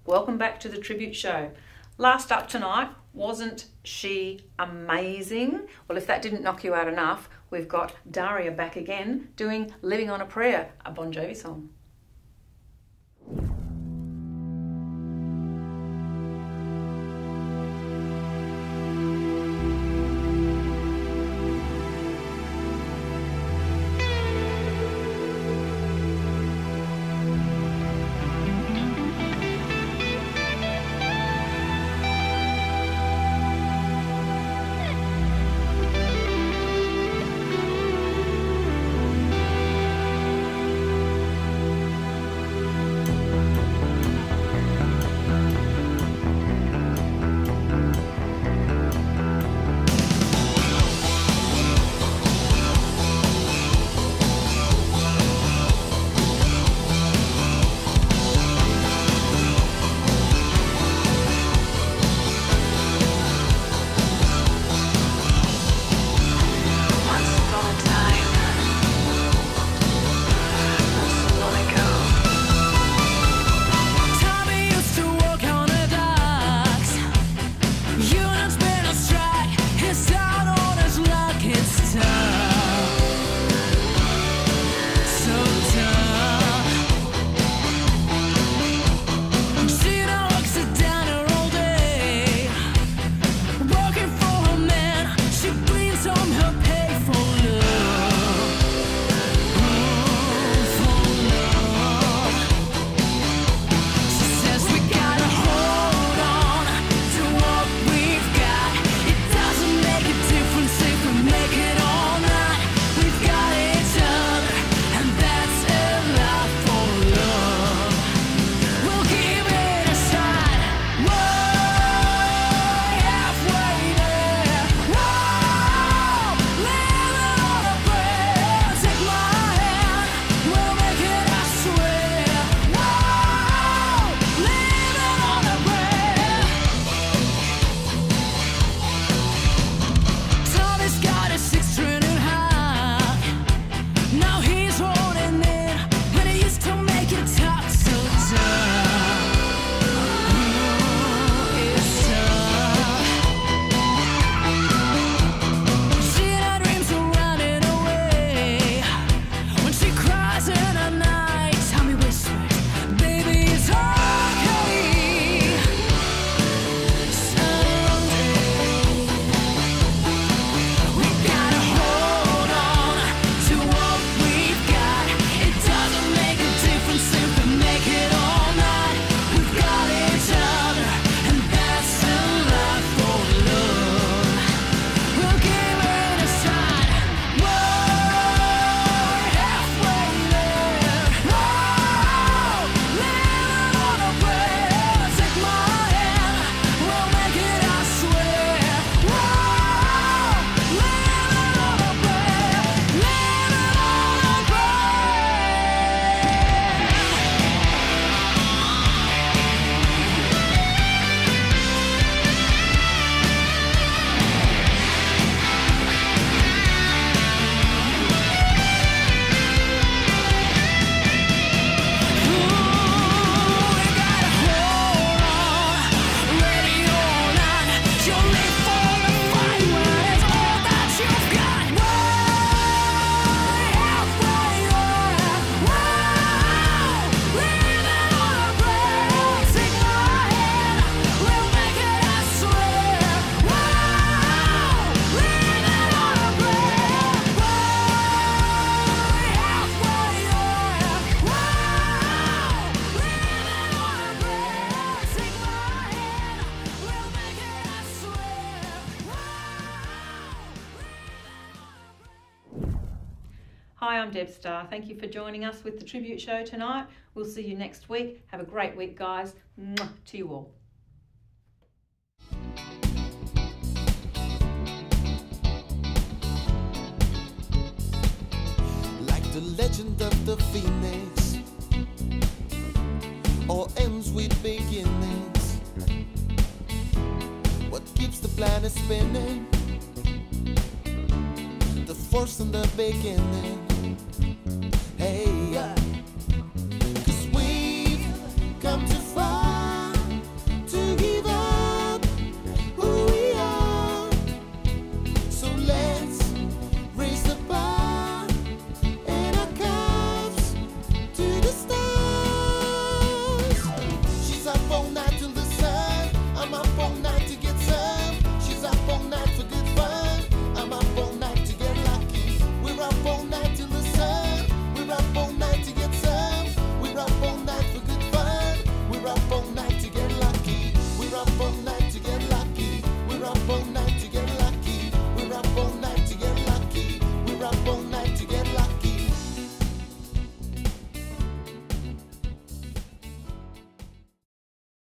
welcome back to the tribute show. Last up tonight, wasn't she amazing? Well, if that didn't knock you out enough, we've got Daria back again doing Living on a Prayer, a Bon Jovi song. Hi, I'm Deb Starr. Thank you for joining us with the tribute show tonight. We'll see you next week. Have a great week, guys. Mwah, to you all. Like the legend of the phoenix, all ends with beginnings. What keeps the planet spinning? The force in the beginning. Hey.